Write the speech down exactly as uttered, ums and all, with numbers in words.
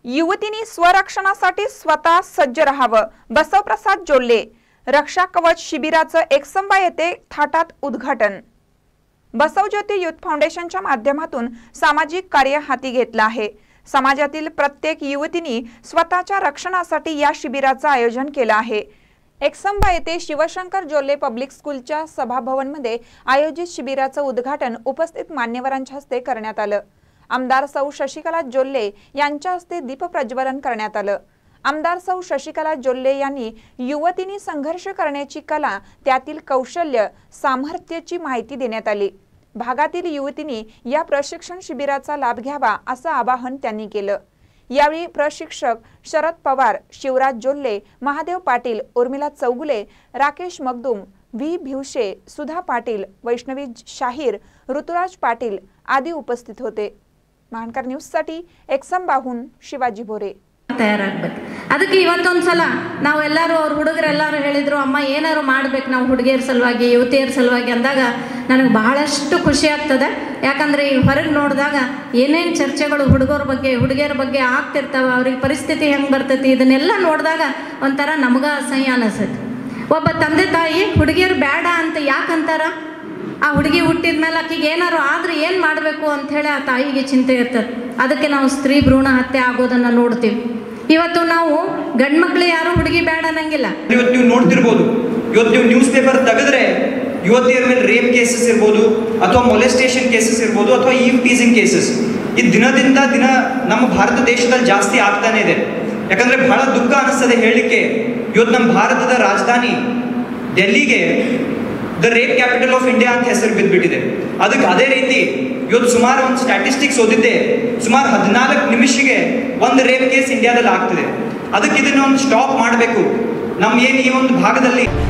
युवतींनी स्वरक्षणासाठी स्वतः सज्ज राहावं. बसवप्रसाद जोल्ले. रक्षा कवच शिबिराचं एकसंबा येथे थाटात उद्घाटन. बसवज्योती युथ फाउंडेशनच्या माध्यमातून सामाजिक कार्य हाती घेतलं आहे. समाजातील प्रत्येक युवतींनी स्वतःच्या रक्षणासाठी या शिबिराचं आयोजन केलं आहे. एकसंबा येथे शिवशंकर जोल्ले पब्लिक स्कूलच्या सभाभवनमध्ये आयोजित शिबिराचं उद्घाटन उपस्थित मान्यवरांच्या हस्ते करण्यात आलं. आमदार सौ शशिकला जोल्ले यांच्या हस्ते दीप प्रज्वलन करण्यात आलं. आमदार सौ शशिकला जोल्ले यांनी युवतींनी संघर्ष करण्याची कला, त्यातील कौशल्य, सामर्थ्याची माहिती देण्यात आली. भागातील युवतींनी या प्रशिक्षण शिबिराचा लाभ घ्यावा असं आवाहन त्यांनी केलं. यावेळी प्रशिक्षक शरद पवार, शिवराज जोल्ले, महादेव पाटील, उर्मिला चौगुले, राकेश मगदूम, व्ही भिवशे, सुधा पाटील, वैष्णवी शाहीर, ऋतुराज पाटील आदी उपस्थित होते. महानकर न्यूज साठी एकसंबाहून शिवाजी भोरे. ತಯಾರಾಗಬೇಕು. ಅದಕ್ಕೆ ಇವತ್ತೊಂದು ಸಲ ನಾವೆಲ್ಲರೂ ಅವ್ರ ಹುಡುಗರೆಲ್ಲರೂ ಹೇಳಿದ್ರು, ಅಮ್ಮ ಏನಾರು ಮಾಡಬೇಕು ನಾವು ಹುಡುಗಿಯರ ಸಲುವಾಗಿ, ಯುವತಿಯರ ಸಲುವಾಗಿ ಅಂದಾಗ ನನಗೆ ಬಹಳಷ್ಟು ಖುಷಿ ಆಗ್ತದೆ. ಯಾಕಂದರೆ ಈ ಹೊರಗೆ ನೋಡಿದಾಗ ಏನೇನು ಚರ್ಚೆಗಳು ಹುಡುಗರ ಬಗ್ಗೆ ಹುಡುಗಿಯರ ಬಗ್ಗೆ ಆಗ್ತಿರ್ತಾವೆ, ಅವ್ರಿಗೆ ಪರಿಸ್ಥಿತಿ ಹೆಂಗೆ ಬರ್ತೈತಿ, ಇದನ್ನೆಲ್ಲ ನೋಡಿದಾಗ ಒಂಥರ ನಮಗೆ ಅಸಹ್ಯ ಅನಿಸ್ತೈತಿ. ಒಬ್ಬ ತಂದೆ ತಾಯಿ ಹುಡುಗಿಯರು ಬೇಡ ಅಂತ ಯಾಕಂತಾರ? ಆ ಹುಡುಗಿ ಹುಟ್ಟಿದ ಮೇಲೆ ಆಕೆಗೆ ಏನಾರು ಆದರೆ ಏನು ಮಾಡಬೇಕು ಅಂಥೇಳಿ ಆ ತಾಯಿಗೆ ಚಿಂತೆ ಇರ್ತದೆ. ಅದಕ್ಕೆ ನಾವು ಸ್ತ್ರೀ ಭ್ರೂಣ ಹತ್ಯೆ ಆಗೋದನ್ನು ನೋಡ್ತೀವಿ. ಇವತ್ತು ನಾವು ಗಂಡು ಮಕ್ಕಳು ಯಾರು ಹುಡುಗಿ ಬೇಡ ಅನ್ನಂಗಿಲ್ಲ. ಇವತ್ತು ನೀವು ನೋಡ್ತಿರ್ಬೋದು, ಇವತ್ತು ನೀವು ನ್ಯೂಸ್ ಪೇಪರ್ ತೆಗೆದ್ರೆ ಯುವತಿಯರ ಮೇಲೆ ರೇಪ್ ಕೇಸಸ್ ಇರ್ಬೋದು, ಅಥವಾ ಮೊಲೆಸ್ಟೇಷನ್ ಕೇಸಸ್ ಇರ್ಬೋದು, ಅಥವಾ ಈವ್ ಟೀಸಿಂಗ್ ಕೇಸಸ್ ಇದು ದಿನದಿಂದ ದಿನ ನಮ್ಮ ಭಾರತ ದೇಶದಲ್ಲಿ ಜಾಸ್ತಿ ಆಗ್ತಾನೆ ಇದೆ. ಯಾಕಂದರೆ ಬಹಳ ದುಃಖ ಅನಿಸ್ತದೆ ಹೇಳಲಿಕ್ಕೆ. ಇವತ್ತು ನಮ್ಮ ಭಾರತದ ರಾಜಧಾನಿ ಡೆಲ್ಲಿಗೆ the rape capital of India ಅಂತ ಹೆಸರು ಬಿದ್ದುಬಿಟ್ಟಿದೆ. ಅದಕ್ಕೆ ಅದೇ ರೀತಿ ಇವತ್ತು ಸುಮಾರು ಒಂದು ಸ್ಟ್ಯಾಟಿಸ್ಟಿಕ್ಸ್ ಓದಿದ್ದೆ, ಸುಮಾರು ಹದಿನಾಲ್ಕು ನಿಮಿಷಕ್ಕೆ ಒಂದು ರೇಪ್ ಕೇಸ್ ಇಂಡಿಯಾದಲ್ಲಿ ಆಗ್ತದೆ. ಅದಕ್ಕೆ ಇದನ್ನ ಒಂದು ಸ್ಟಾಪ್ ಮಾಡಬೇಕು. ನಮ್ಮ ಏನು ಈ ಒಂದು ಭಾಗದಲ್ಲಿ